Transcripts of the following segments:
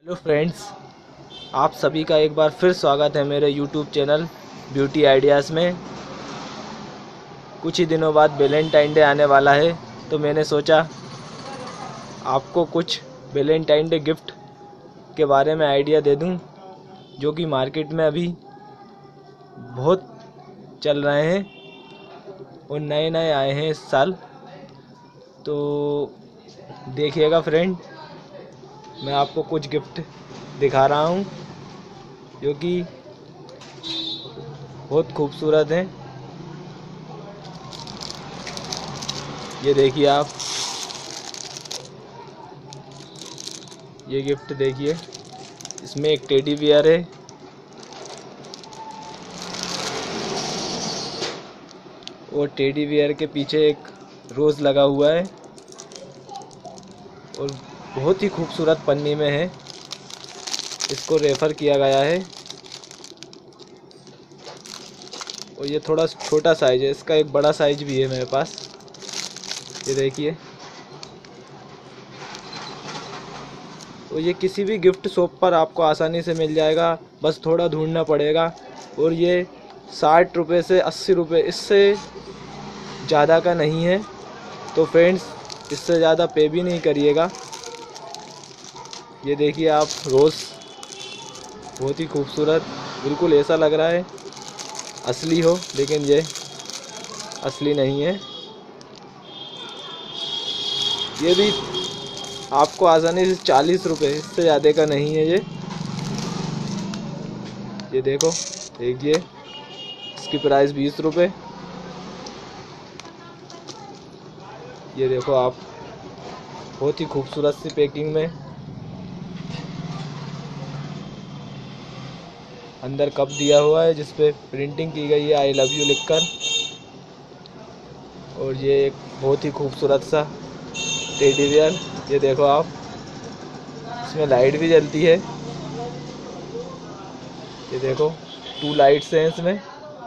Hello friends, आप सभी का एक बार फिर स्वागत है मेरे यूट्यूब चैनल ब्यूटी आइडियाज़ में। कुछ ही दिनों बाद वैलेंटाइन डे आने वाला है, तो मैंने सोचा आपको कुछ वैलेंटाइन डे गिफ्ट के बारे में आइडिया दे दूं, जो कि मार्केट में अभी बहुत चल रहे हैं और नए नए आए हैं इस साल। तो देखिएगा फ्रेंड, मैं आपको कुछ गिफ्ट दिखा रहा हूँ जो कि बहुत खूबसूरत हैं। ये देखिए आप, ये गिफ्ट देखिए। इसमें एक टेडी बियर है और टेडी बियर के पीछे एक रोज़ लगा हुआ है और बहुत ही खूबसूरत पन्नी में है। इसको रेफ़र किया गया है और ये थोड़ा छोटा साइज़ है। इसका एक बड़ा साइज़ भी है मेरे पास, ये देखिए। और ये किसी भी गिफ्ट शॉप पर आपको आसानी से मिल जाएगा, बस थोड़ा ढूंढना पड़ेगा। और ये 60 रुपये से 80 रुपये, इससे ज़्यादा का नहीं है। तो फ्रेंड्स, इससे ज़्यादा पे भी नहीं करिएगा। ये देखिए आप, रोज़ बहुत ही खूबसूरत, बिल्कुल ऐसा लग रहा है असली हो, लेकिन ये असली नहीं है। ये भी आपको आसानी से 40 रुपये, इससे ज़्यादा का नहीं है ये देखो, देखिए। इसकी प्राइस 20 रुपये। ये देखो आप, बहुत ही खूबसूरत सी पैकिंग में। अंदर कप दिया हुआ है जिस पे प्रिंटिंग की गई है आई लव यू लिखकर। और ये एक बहुत ही खूबसूरत सा टेडी बियर, ये देखो आप। इसमें लाइट भी जलती है, ये देखो 2 लाइट्स हैं इसमें।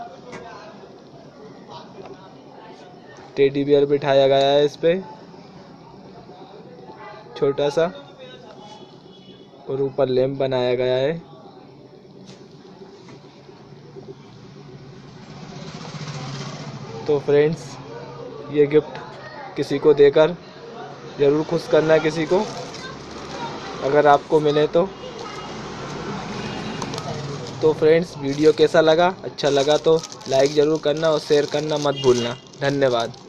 टेडी बियर बिठाया गया है इस पे, छोटा सा, और ऊपर लैंप बनाया गया है। तो फ्रेंड्स, ये गिफ्ट किसी को देकर ज़रूर खुश करना है किसी को, अगर आपको मिले तो। फ्रेंड्स, वीडियो कैसा लगा? अच्छा लगा तो लाइक ज़रूर करना और शेयर करना मत भूलना। धन्यवाद।